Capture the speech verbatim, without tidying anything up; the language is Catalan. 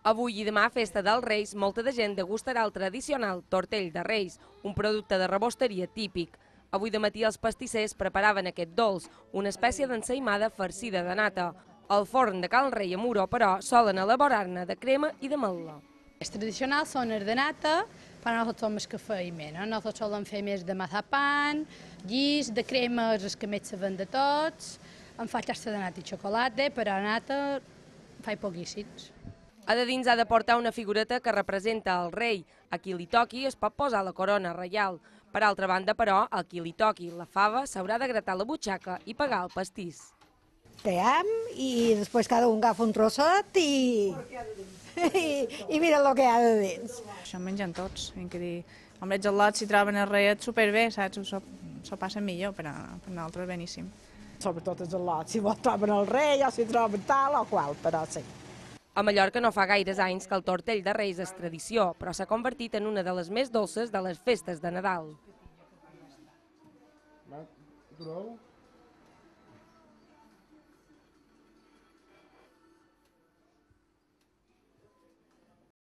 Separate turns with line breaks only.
Avui i demà, festa dels Reis, molta de gent degustarà el tradicional tortell de Reis, un producte de rebosteria típic. Avui de matí els pastissers preparaven aquest dolç, una espècie d'ensaïmada farcida de nata. Al forn de Cal Rei a Muro, però, solen elaborar-ne de crema i d'ametla.
Els tradicionals són els de nata, però nosaltres som els que feim menys. Nosaltres solen fer més de mazapan, llis, de crema, els que més saben de tots. Em fa tasta de nata i xocolata, però nata faig poquíssims.
A de dins ha de portar una figureta que representa el rei. A qui li toqui es pot posar la corona reial. Per altra banda, però, a qui li toqui la fava s'haurà de gratar la butxaca i pagar el pastís.
Team i després cada un agafa un trosset i, i, i mira el que hi ha de dins.
Això mengen tots, hem que dir, amb els gelots si troben el reiet superbé, saps? S'ho passen millor, per a, per a nosaltres beníssim.
Sobretot els gelots, si vos troben el rei o si troben tal o qual, però sí.
A Mallorca no fa gaires anys que el tortell de Reis és tradició, però s'ha convertit en una de les més dolces de les festes de Nadal.